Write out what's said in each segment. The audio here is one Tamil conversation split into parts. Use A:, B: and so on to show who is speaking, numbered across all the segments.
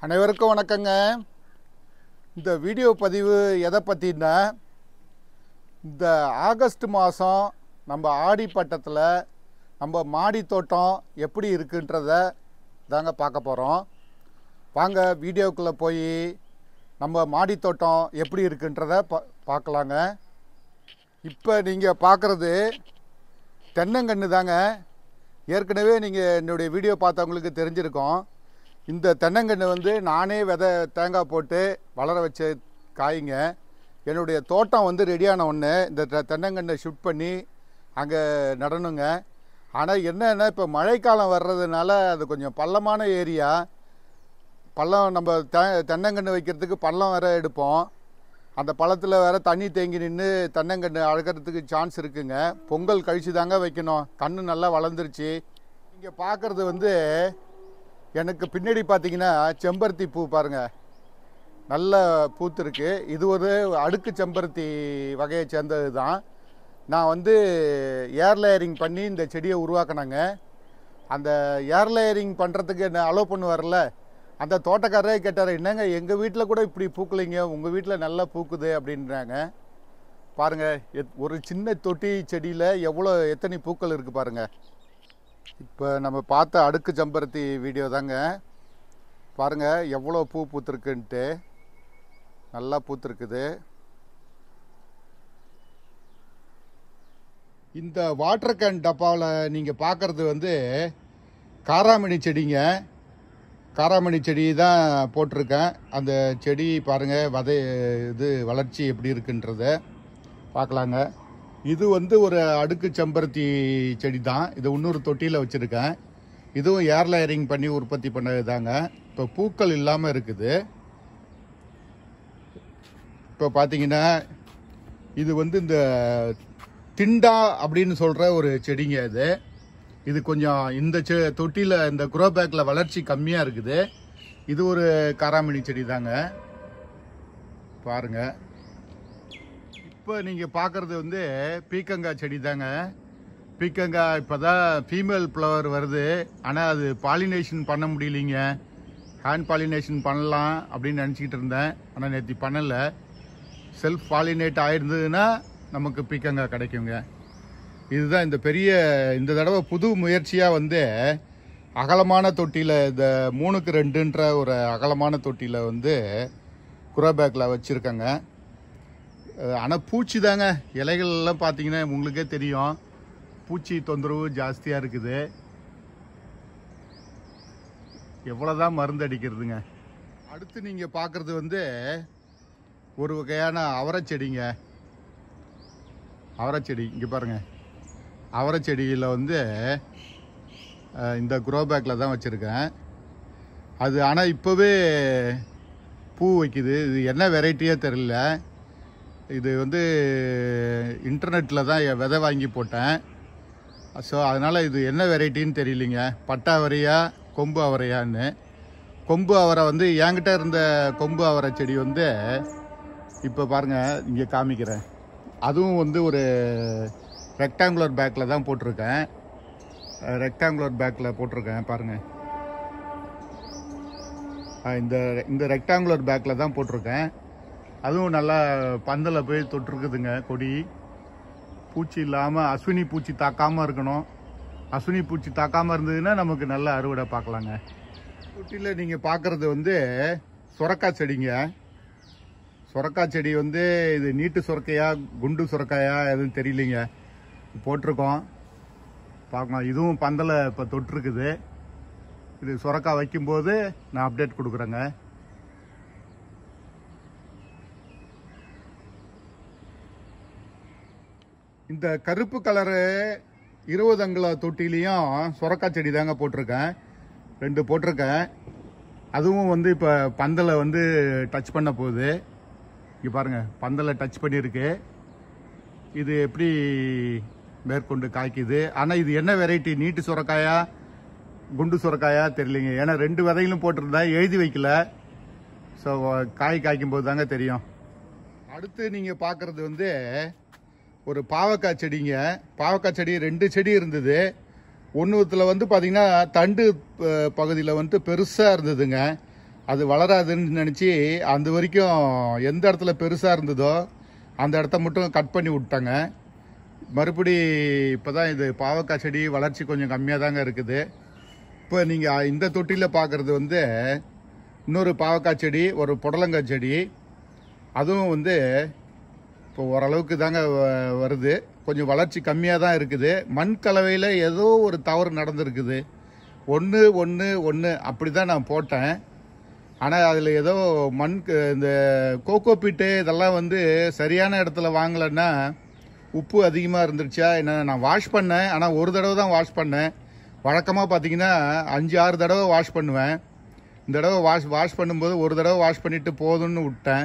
A: அனைவருக்கும் வணக்கங்க. இந்த வீடியோ பதிவு எதை பற்றினா, இந்த ஆகஸ்ட் மாதம் நம்ம ஆடி பட்டத்தில் நம்ம மாடி தோட்டம் எப்படி இருக்குன்றத தாங்க பார்க்க போகிறோம். வாங்க வீடியோக்குள்ளே போய் நம்ம மாடி தோட்டம் எப்படி இருக்குன்றத பார்க்கலாங்க. இப்போ நீங்கள் பார்க்குறது தென்னங்கன்று தாங்க. ஏற்கனவே நீங்கள் என்னுடைய வீடியோ பார்த்தவங்களுக்கு தெரிஞ்சிருக்கோம். இந்த தென்னங்கன்று வந்து நானே விதை தேங்காய் போட்டு வளர வச்ச காய்ங்க. என்னுடைய தோட்டம் வந்து ரெடியான ஒன்று இந்த தென்னங்கன்றை ஷிஃப்ட் பண்ணி அங்கே நடணுங்க. ஆனால் என்னென்னா, இப்போ மழைக்காலம் வர்றதுனால அது கொஞ்சம் பள்ளமான ஏரியா. பள்ளம் நம்ம தென்னங்கன்று வைக்கிறதுக்கு பள்ளம் வேறு எடுப்போம். அந்த பள்ளத்தில் வேறு தண்ணி தேங்கி நின்று தென்னங்கன்று அழுகிறதுக்கு சான்ஸ் இருக்குங்க. பொங்கல் கழிச்சு தாங்க வைக்கணும். கன்று நல்லா வளர்ந்துருச்சு. இங்கே பார்க்குறது வந்து எனக்கு பின்னாடி பார்த்தீங்கன்னா செம்பருத்தி பூ பாருங்கள், நல்ல பூத்துருக்கு. இது ஒரு அடுக்கு செம்பருத்தி வகையை சேர்ந்தது தான். நான் வந்து ஏர் லேயரிங் பண்ணி இந்த செடியை உருவாக்கினேங்க. அந்த ஏர் லேயரிங் பண்ணுறதுக்கு என்ன அலோவ் பண்ணுவார்ல, அந்த தோட்டக்காரரே கேட்டார், என்னங்க எங்கள் வீட்டில் கூட இப்படி பூக்கலைங்க, உங்கள் வீட்டில் நல்லா பூக்குது அப்படின்றாங்க. பாருங்கள், ஒரு சின்ன தொட்டி செடியில் எத்தனை பூக்கள் இருக்குது பாருங்கள். இப்போ நம்ம பார்த்த அடுக்கு செம்பருத்தி வீடியோ தாங்க. பாருங்கள் எவ்வளோ பூ பூத்துருக்குன்ட்டு. நல்லா பூத்துருக்குது. இந்த வாட்டர் கேன் டப்பாவில் நீங்கள் பார்க்குறது வந்து காராமணி செடிங்க. காராமணி செடி தான் போட்டிருக்கேன். அந்த செடி பாருங்கள், இது வளர்ச்சி எப்படி இருக்குன்றத பார்க்கலாங்க. இது வந்து ஒரு அடுக்கு செம்பருத்தி செடி தான். இது இன்னொரு தொட்டியில் வச்சுருக்கேன். இதுவும் ஏர் லேயரிங் பண்ணி உற்பத்தி பண்ணது தாங்க. இப்போ பூக்கள் இல்லாமல் இருக்குது. இப்போ பார்த்தீங்கன்னா இது வந்து இந்த திண்டா அப்படின்னு சொல்கிற ஒரு செடிங்க. இது கொஞ்சம் இந்த தொட்டியில் இந்த குரோ பேக்கில் வளர்ச்சி கம்மியாக இருக்குது. இது ஒரு காராமணி செடி தாங்க. பாருங்கள், இப்போ நீங்கள் பார்க்குறது வந்து பீக்கங்காய் செடி தாங்க. பீக்கங்காய் இப்போ தான் ஃபீமேல் ஃப்ளவர் வருது. ஆனால் அது பாலினேஷன் பண்ண முடியலைங்க. ஹேண்ட் பாலினேஷன் பண்ணலாம் அப்படின்னு நினச்சிக்கிட்டு இருந்தேன். ஆனால் நேற்று பண்ணலை. செல்ஃப் பாலினேட் ஆகிருந்ததுன்னா நமக்கு பீக்கங்காய் கிடைக்குங்க. இதுதான் இந்த தடவை புது முயற்சியாக வந்து அகலமான தொட்டியில், இந்த 3க்கு 2ன்ற ஒரு அகலமான தொட்டியில் வந்து குரோ பேக்கில் வச்சுருக்கேங்க. ஆனால் பூச்சி தாங்க. இலைகள்லாம் பார்த்தீங்கன்னா உங்களுக்கே தெரியும், பூச்சி தொந்தரவு ஜாஸ்தியாக இருக்குது. எவ்வளோதான் மருந்து அடிக்கிறதுங்க. அடுத்து நீங்கள் பார்க்குறது வந்து ஒரு வகையான அவரை செடிங்க. அவரை செடி இங்கே பாருங்கள். அவரை செடியில் வந்து இந்த குரோ பேக்கில் தான் வச்சுருக்கேன். அது ஆனால் இப்போவே பூ வைக்குது. இது என்ன வெரைட்டியே தெரியல. இது வந்து இன்டர்நெட்டில் தான் விதை வாங்கி போட்டேன். ஸோ அதனால் இது என்ன வெரைட்டின்னு தெரியலிங்க. பட்டை அவரையா கொம்பு அவரையான்னு. கொம்பு அவரை வந்து என்கிட்ட இருந்த கொம்பு அவரை செடி வந்து இப்போ பாருங்கள் இங்கே காமிக்கிறேன். அதுவும் வந்து ஒரு ரெக்டாங்குலர் பேக்கில் தான் போட்டிருக்கேன். ரெக்டாங்குலர் பேக்கில் போட்டிருக்கேன் பாருங்கள். இந்த ரெக்டாங்குலர் பேக்கில் தான் போட்டிருக்கேன். அதுவும் நல்லா பந்தலில் போய் தொட்டிருக்குதுங்க கொடி. பூச்சி இல்லாமல், அஸ்வினி பூச்சி தாக்காமல் இருக்கணும். அஸ்வினி பூச்சி தாக்காமல் இருந்ததுன்னா நமக்கு நல்ல அறுவடை பார்க்கலாங்க. தொட்டியில் நீங்கள் பார்க்குறது வந்து சுரக்காய் செடிங்க. சுரக்காய் செடி வந்து இது நீட்டு சுரக்கையா குண்டு சுரக்காயா எதுவும் தெரியலிங்க. போட்டிருக்கோம், பார்க்கலாம். இதுவும் பந்தலை இப்போ தொட்டிருக்குது. இது சுரக்காய் வைக்கும்போது நான் அப்டேட் கொடுக்குறேங்க. இந்த கருப்பு கலரு 20 அங்குல தொட்டிலையும் சுரக்காய் செடி தாங்க போட்டிருக்கேன். 2 போட்டிருக்கேன். அதுவும் வந்து இப்போ பந்தலை வந்து டச் பண்ண போகுது. இங்கே பாருங்கள், பந்தலை டச் பண்ணியிருக்கு. இது எப்படி மேற்கொண்டு காய்க்குது. ஆனால் இது என்ன வெரைட்டி, நீட்டு சுரக்காயா குண்டு சுரக்காயா தெரியலிங்க. ஏன்னா 2 விதைகளும் போட்டிருந்தா எழுதி வைக்கல. ஸோ காய்க்கும் போது தாங்க தெரியும். அடுத்து நீங்கள் பார்க்குறது வந்து ஒரு பாவக்காய் செடிங்க. பாவக்காய் செடி 2 செடி இருந்தது. ஒன்றுத்தில் வந்து பார்த்திங்கன்னா தண்டு பகுதியில் வந்து பெருசாக இருந்ததுங்க. அது வளராதுன்னு நினச்சி அந்த வரைக்கும் எந்த இடத்துல பெருசாக இருந்ததோ அந்த இடத்த மட்டும் கட் பண்ணி விட்டாங்க. மறுபடி இப்போ தான் இது பாவக்காய் செடி வளர்ச்சி கொஞ்சம் கம்மியாக தாங்க இருக்குது. இப்போ நீங்கள் இந்த தொட்டியில் பார்க்குறது வந்து இன்னொரு பாவக்காய் செடி, ஒரு புடலங்காய் செடி. அதுவும் வந்து இப்போ ஓரளவுக்கு தாங்க வருது. கொஞ்சம் வளர்ச்சி கம்மியாக தான் இருக்குது. மண் கலவையில் ஏதோ ஒரு தவறு நடந்திருக்குது. ஒன்று அப்படி தான் நான் போட்டேன். ஆனால் அதில் ஏதோ இந்த கோகோ பீட்டு இதெல்லாம் வந்து சரியான இடத்துல வாங்கலைன்னா உப்பு அதிகமாக இருந்துருச்சா என்ன. நான் வாஷ் பண்ணேன், ஆனால் ஒரு தடவை தான் வாஷ் பண்ணேன். வழக்கமாக பார்த்தீங்கன்னா 5-6 தடவை வாஷ் பண்ணுவேன். இந்த தடவை வாஷ் பண்ணும்போது ஒரு தடவை வாஷ் பண்ணிவிட்டு போதும்னு விட்டேன்.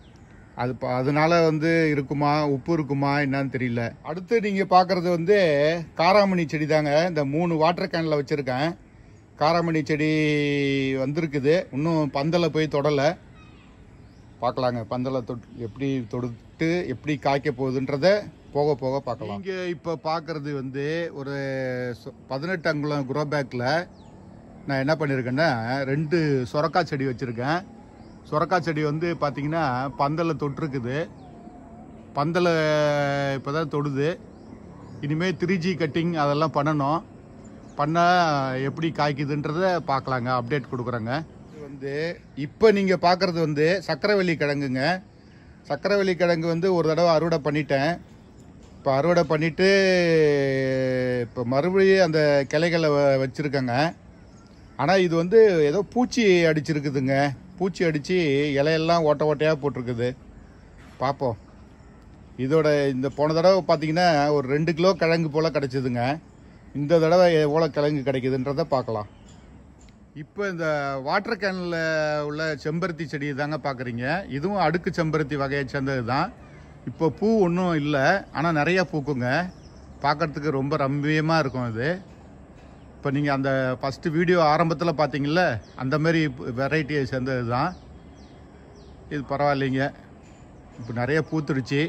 A: அதனால வந்து இருக்குமா, உப்பு இருக்குமா என்னன்னு தெரியல. அடுத்து நீங்கள் பார்க்குறது வந்து காராமணி செடி தாங்க. இந்த 3 வாட்டர் கேனில் வச்சுருக்கேன். காராமணி செடி வந்திருக்குது. இன்னும் பந்தலை போய் தொடலை. பார்க்கலாங்க பந்தலை எப்படி தொடுத்து எப்படி காய்க்க போகுதுன்றத போக போக பார்க்கலாம். இங்கே இப்போ பார்க்குறது வந்து ஒரு 18 அங்குலம் குரோ பேக்கில் நான் என்ன பண்ணியிருக்கேன்னா 2 சொரக்காய் செடி வச்சுருக்கேன். சொரக்காய் செடி வந்து பார்த்திங்கன்னா பந்தலை தொட்டிருக்குது. பந்தலை இப்போ தான் தொடுது. இனிமேல் 3G கட்டிங் அதெல்லாம் பண்ணால் எப்படி காய்க்குதுன்றத பார்க்கலாங்க, அப்டேட் கொடுக்குறேங்க. இது வந்து இப்போ நீங்கள் பார்க்குறது வந்து சக்கரவள்ளி கிழங்குங்க. சக்கரவள்ளி கிழங்கு வந்து ஒரு தடவை அறுவடை பண்ணிட்டேன். இப்போ அறுவடை பண்ணிவிட்டு இப்போ மறுபடியும் அந்த கிளைகளை வச்சுருக்கேங்க. ஆனால் இது வந்து ஏதோ பூச்சி அடிச்சிருக்குதுங்க. பூச்சி அடித்து இலையெல்லாம் ஓட்டையாக போட்டிருக்குது. பார்ப்போம். இந்த போன தடவை பார்த்தீங்கன்னா ஒரு 2 கிலோ கிழங்கு போல் கிடச்சிதுங்க. இந்த தடவை எவ்வளோ கிழங்கு கிடைக்குதுன்றதை பார்க்கலாம். இப்போ இந்த வாட்டர் கேனில் உள்ள செம்பருத்தி செடி தாங்க பார்க்குறீங்க. இதுவும் அடுக்கு செம்பருத்தி வகையை சேர்ந்தது தான். இப்போ பூ ஒன்றும் இல்லை, ஆனால் நிறையா பூக்குங்க. பார்க்குறதுக்கு ரொம்ப ரம்மியமாக இருக்கும் இது. இப்போ நீங்கள் அந்த ஃபஸ்ட்டு வீடியோ ஆரம்பத்தில் பார்த்தீங்கல்ல, அந்த மாதிரி வெரைட்டியை சேர்ந்தது தான். இது பரவாயில்லைங்க, இப்போ நிறைய பூத்துடுச்சு.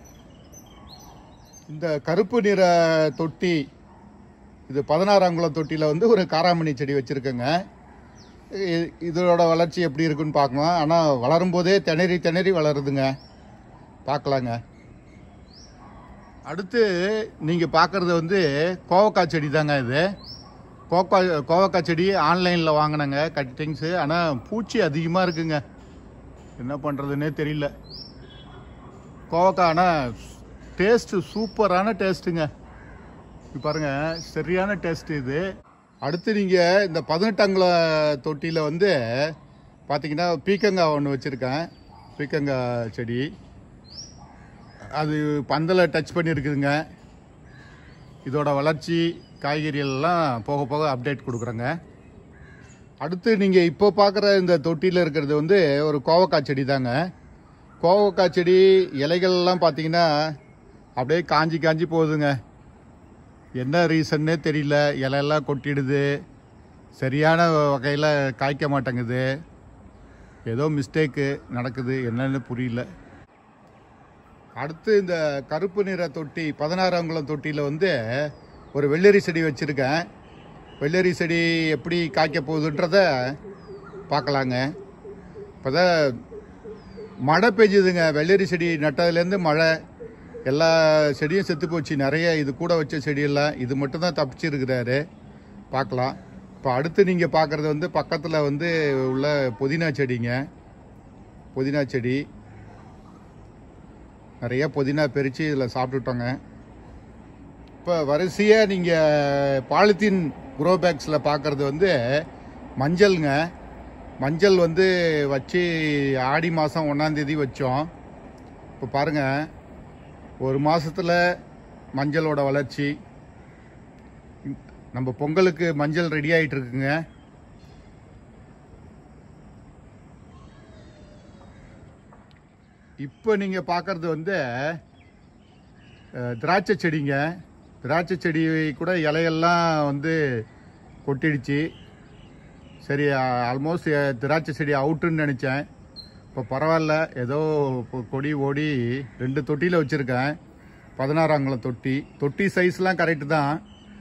A: இந்த கருப்பு நிற தொட்டி, இது 16 அங்குலம் தொட்டியில் வந்து ஒரு காராமணி செடி வச்சுருக்கேங்க. இதோட வளர்ச்சி எப்படி இருக்குன்னு பார்க்கலாம். ஆனால் வளரும் போதே திணறி வளருதுங்க. பார்க்கலாங்க. அடுத்து நீங்கள் பார்க்குறது வந்து கோவக்காய் செடி தாங்க. இது கோவக்காய் செடி ஆன்லைனில் வாங்கினேங்க கட்டிங்ஸு. ஆனால் பூச்சி அதிகமாக இருக்குங்க, என்ன பண்ணுறதுன்னே தெரியல. கோவக்காய் ஆனால் டேஸ்ட்டு சூப்பரான டேஸ்ட்டுங்க. இப்போ பாருங்கள், சரியான டேஸ்ட்டு இது. அடுத்து நீங்கள் இந்த 18 அங்குலம் தொட்டியில் வந்து பார்த்திங்கன்னா பீக்கங்காய் ஒன்று வச்சுருக்கேன். பீக்கங்காய் செடி அது பந்தலை டச் பண்ணியிருக்குதுங்க. இதோட வளர்ச்சி காய்கறிகள்லாம் போக போக அப்டேட் கொடுக்குறேங்க. அடுத்து நீங்கள் இப்போ பார்க்குற இந்த தொட்டியில் இருக்கிறது வந்து ஒரு கோவக்காய் செடி தாங்க. கோவக்காய் செடி இலைகள்லாம் பார்த்தீங்கன்னா அப்படியே காஞ்சி போகுதுங்க. என்ன ரீசன்னே தெரியல. இலையெல்லாம் கொட்டிடுது, சரியான வகையில் காய்க்க மாட்டேங்குது. ஏதோ மிஸ்டேக்கு நடக்குது, என்னன்னு புரியல. அடுத்து இந்த கருப்பு நிற தொட்டி 16 அங்குலம் தொட்டியில் வந்து ஒரு வெள்ளரி செடி வச்சுருக்கேன். வெள்ளரி செடி எப்படி காய்க்க போகுதுன்றத பார்க்கலாங்க. இப்போ தான் மழை பெஞ்சுதுங்க. வெள்ளரி செடி நட்டதுலேருந்து மழை, எல்லா செடியும் செத்து போச்சு. நிறைய இது கூட வச்ச செடியெல்லாம், இது மட்டும் தான் தப்பிச்சிருக்கிறாரு. பார்க்கலாம். இப்போ அடுத்து நீங்கள் பார்க்குறது வந்து பக்கத்தில் வந்து உள்ள புதினா செடிங்க. புதினா செடி நிறைய புதினா பறித்து இதில் சாப்பிட்டுட்டோங்க. இப்போ வரிசையாக நீங்கள் பாலித்தீன் குரோ பேக்ஸில் பார்க்குறது வந்து மஞ்சள்ங்க. மஞ்சள் வந்து வச்சு ஆடி மாதம் 1ஆம் தேதி வச்சோம். இப்போ பாருங்கள், ஒரு மாதத்தில் மஞ்சளோட வளர்ச்சி. நம்ம பொங்கலுக்கு மஞ்சள் ரெடி ஆகிட்டு இருக்குங்க. இப்போ நீங்கள் பார்க்குறது வந்து திராட்சை செடிங்க. திராட்சை செடி கூட இலையெல்லாம் வந்து கொட்டிடுச்சு. சரி, ஆல்மோஸ்ட் திராட்சை செடி அவுட்டுன்னு நினச்சேன். இப்போ பரவாயில்ல, ஏதோ கொடி ஓடி 2 தொட்டியில் வச்சுருக்கேன். 16 அங்குலம் தொட்டி சைஸ்லாம் கரெக்டு தான்.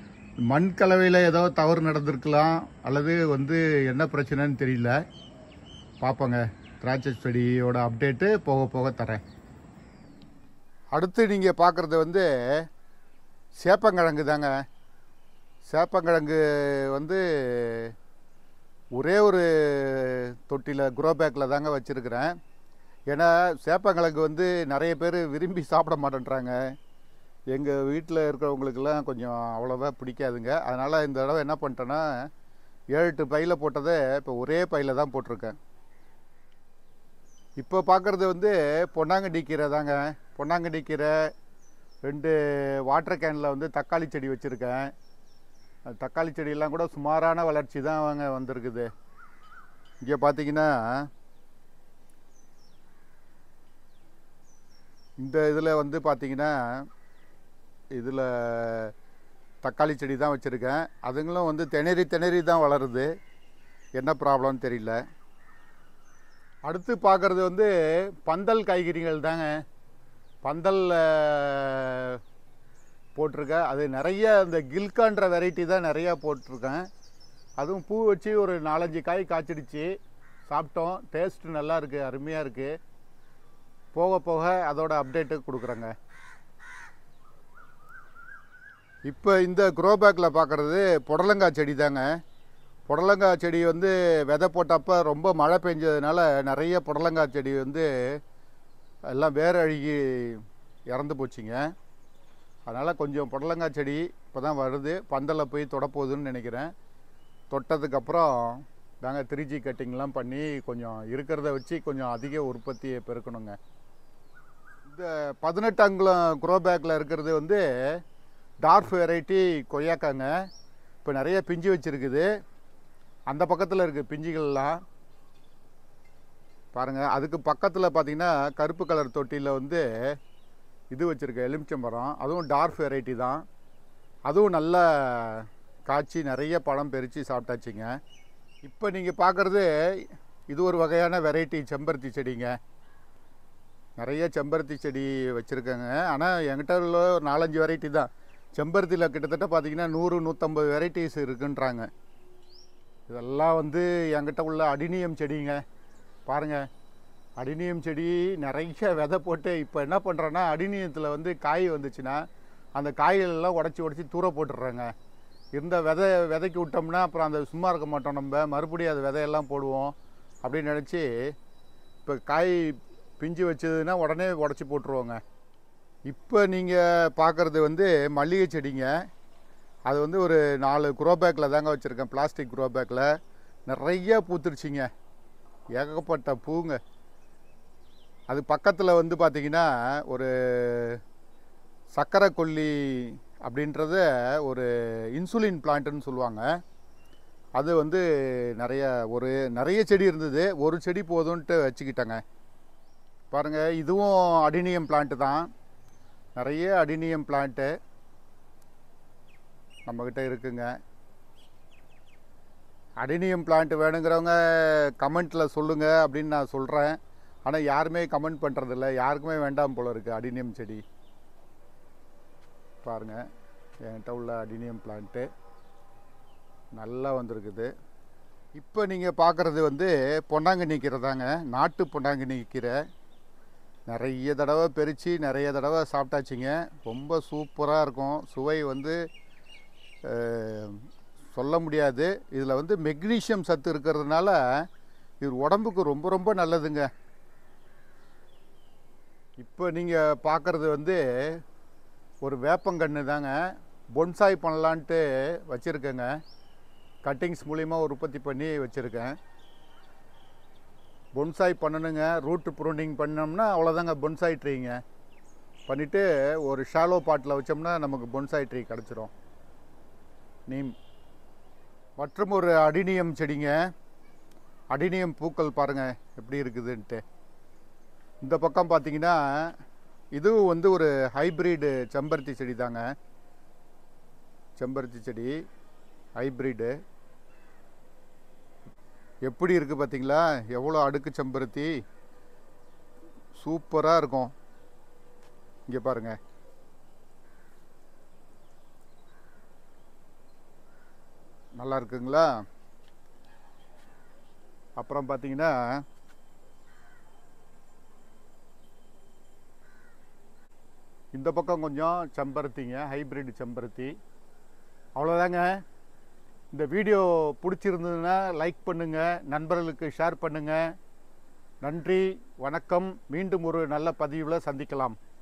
A: மண் கலவையில் ஏதோ தவறு நடந்திருக்கலாம், அல்லது வந்து என்ன பிரச்சனைன்னு தெரியல. பார்ப்போங்க. திராட்சை செடியோட அப்டேட்டு போக போக தரேன். அடுத்து நீங்கள் பார்க்குறது வந்து சேப்பங்கிழங்கு தாங்க. சேப்பங்கிழங்கு வந்து ஒரே ஒரு தொட்டியில் குரோ பேக்கில் தாங்க வச்சுருக்கிறேன். ஏன்னா சேப்பங்கிழங்கு வந்து நிறைய பேர் விரும்பி சாப்பிட மாட்டேன்றாங்க. எங்கள் வீட்டில் இருக்கிறவங்களுக்கெல்லாம் கொஞ்சம் அவ்வளோவா பிடிக்காதுங்க. அதனால் இந்த தடவை என்ன பண்ணிட்டேன்னா 7-8 பையில் போட்டதை இப்போ ஒரே பையில் தான் போட்டிருக்கேன். இப்போ பார்க்குறது வந்து பொன்னாங்கண்ணி கீரை தாங்க. பொன்னாங்கண்ணி கீரை 2 வாட்டர் கேனில் வந்து தக்காளி செடி வச்சுருக்கேன். தக்காளி செடியெல்லாம் கூட சுமாரான வளர்ச்சி தான் வந்திருக்குது. இங்கே பார்த்தீங்கன்னா இந்த இதில் வந்து பார்த்தீங்கன்னா இதில் தக்காளி செடி தான் வச்சுருக்கேன். அதுங்களும் வந்து திணறி தான் வளருது. என்ன ப்ராப்ளம்னு தெரியல. அடுத்து பார்க்குறது வந்து பந்தல் காய்கறிகள் தாங்க. பந்தலில் போட்டிருக்கேன். அது நிறைய இந்த கில்கான்ற வெரைட்டி தான் நிறையா போட்டிருக்கேன். அதுவும் பூ வச்சு ஒரு 4-5 காய் காய்ச்சிடுச்சு. சாப்பிட்டோம். டேஸ்ட்டு நல்லா இருக்குது, அருமையாக இருக்குது. போக போக அதோட அப்டேட்டு கொடுக்குறேங்க. இப்போ இந்த க்ரோ பேக்கில் பார்க்குறது புடலங்காய் செடி தாங்க. புடலங்காய் செடி வந்து விதை போட்டப்போ ரொம்ப மழை பெஞ்சதுனால நிறைய புடலங்காய் செடி வந்து எல்லாம் வேர் அழுகி இறந்து போச்சுங்க. அதனால் கொஞ்சம் புடலங்காய் செடி இப்போ தான் வருது. பந்தலில் போய் தொடப்போகுதுன்னு நினைக்கிறேன். தொட்டதுக்கப்புறம் நாங்கள் 3G கட்டிங்லாம் பண்ணி கொஞ்சம் இருக்கிறத வச்சு கொஞ்சம் அதிக உற்பத்தியை பெருக்கணுங்க. இந்த 18 அங்குலம் க்ரோ பேக்கில் இருக்கிறது வந்து டார்ஃப் வெரைட்டி கொய்யாக்காங்க. இப்போ நிறைய பிஞ்சு வச்சுருக்குது. அந்த பக்கத்தில் இருக்குது பிஞ்சுகள்லாம் பாருங்கள். அதுக்கு பக்கத்தில் பார்த்திங்கன்னா கருப்பு கலர் தொட்டியில் வந்து இது வச்சுருக்கேன், எலுமிச்சம்பழம். அதுவும் டார்ஃப் வெரைட்டி தான். அதுவும் நல்லா காய்ச்சி நிறைய பழம் பறித்து சாப்பிட்டாச்சுங்க. இப்போ நீங்கள் பார்க்குறது இது ஒரு வகையான வெரைட்டி செம்பருத்தி செடிங்க. நிறைய செம்பருத்தி செடி வச்சுருக்கேங்க. ஆனால் என்கிட்ட உள்ள ஒரு 4-5 வெரைட்டி தான். செம்பருத்தியில் கிட்டத்தட்ட பார்த்திங்கன்னா 100-150 வெரைட்டிஸ் இருக்குன்றாங்க. இதெல்லாம் வந்து என்கிட்ட உள்ள அடினியம் செடிங்க. பாருங்கள், அடினியம் செடி நிறைய விதை போட்டு இப்போ என்ன பண்ணுறேன்னா அடினியத்தில் வந்து காய் வந்துச்சுன்னா அந்த காய்களெல்லாம் உடச்சி தூர போட்டுடுறேங்க. இருந்த விதைக்கு விட்டோம்னா அப்புறம் அந்த சும்மா இருக்க மாட்டோம். நம்ம மறுபடியும் அது விதையெல்லாம் போடுவோம் அப்படின்னு நினச்சி இப்போ காய் பிஞ்சு வச்சதுன்னா உடனே உடச்சி போட்டுருவோங்க. இப்போ நீங்கள் பார்க்குறது வந்து மல்லிகை செடிங்க. அது வந்து ஒரு 4 க்ரோ பேக்கில் தாங்க வச்சுருக்கேன். பிளாஸ்டிக் க்ரோ பேக்கில் நிறைய பூத்துருச்சிங்க. ஏகப்பட்ட பூங்க. அது பக்கத்தில் வந்து பார்த்திங்கன்னா ஒரு சக்கரை கொல்லி அப்படின்றத ஒரு இன்சுலின் பிளான்ட்டுன்னு சொல்லுவாங்க. அது வந்து நிறைய செடி இருந்தது. ஒரு செடி போதும்ன்ட்டு வச்சுக்கிட்டேங்க. பாருங்கள், இதுவும் அடினியம் பிளான்ட்டு தான். நிறைய அடினியம் பிளான்ட்டு நம்மக்கிட்ட இருக்குங்க. அடினியம் பிளான்ட்டு வேணுங்கிறவங்க கமெண்ட்டில் சொல்லுங்கள் அப்படின்னு நான் சொல்கிறேன். ஆனால் யாருமே கமெண்ட் பண்ணுறதில்ல. யாருக்குமே வேண்டாம் போல இருக்குது அடினியம் செடி. பாருங்கள், என்கிட்ட உள்ள அடினியம் பிளான்ட்டு நல்லா வந்திருக்குது. இப்போ நீங்கள் பார்க்குறது வந்து பொன்னாங்கண்ணி கீரை தாங்க. நாட்டு பொன்னாங்கண்ணி கீரை நிறைய தடவை பறித்து நிறைய தடவை சாப்பிட்டாச்சுங்க. ரொம்ப சூப்பராக இருக்கும். சுவை வந்து சொல்ல முடியாது. இதில் வந்து மெக்னீஷியம் சத்து இருக்கிறதுனால இது உடம்புக்கு ரொம்ப ரொம்ப நல்லதுங்க. இப்போ நீங்கள் பார்க்குறது வந்து ஒரு வேப்பங்கன்று தாங்க. பொன்சாய் பண்ணலான்ட்டு வச்சுருக்கேங்க. கட்டிங்ஸ் மூலிமா உற்பத்தி பண்ணி வச்சுருக்கேன். பொன்சாய் பண்ணணுங்க. ரூட்டு ப்ரூனிங் பண்ணோம்னா அவ்வளோதாங்க பொன்சாய் ட்ரீங்க. பண்ணிவிட்டு ஒரு ஷாலோ பாட்டில் வச்சோம்னா நமக்கு பொன்சாய் ட்ரீ கிடச்சிரும். நீம் மற்றும் ஒரு அடினியம் செடிங்க. அடினியம் பூக்கள் பாருங்கள் எப்படி இருக்குதுன்ட்டு. இந்த பக்கம் பார்த்தீங்கன்னா இதுவும் வந்து ஒரு ஹைப்ரிடு செம்பருத்தி செடி தாங்க. செம்பருத்தி செடி ஹைப்ரிடு எப்படி இருக்குது பார்த்தீங்களா? எவ்வளோ அடுக்கு செம்பருத்தி சூப்பராக இருக்கும். இங்கே பாருங்கள், நல்லா இருக்குங்களா? அப்புறம் பார்த்தீங்கன்னா இந்த பக்கம் கொஞ்சம் செம்பருத்திங்க, ஹைப்ரிட் செம்பருத்தி. அவ்வளோதாங்க. இந்த வீடியோ பிடிச்சிருந்ததுன்னா லைக் பண்ணுங்கள், நண்பர்களுக்கு ஷேர் பண்ணுங்கள். நன்றி, வணக்கம். மீண்டும் ஒரு நல்ல பதிவில் சந்திக்கலாம்.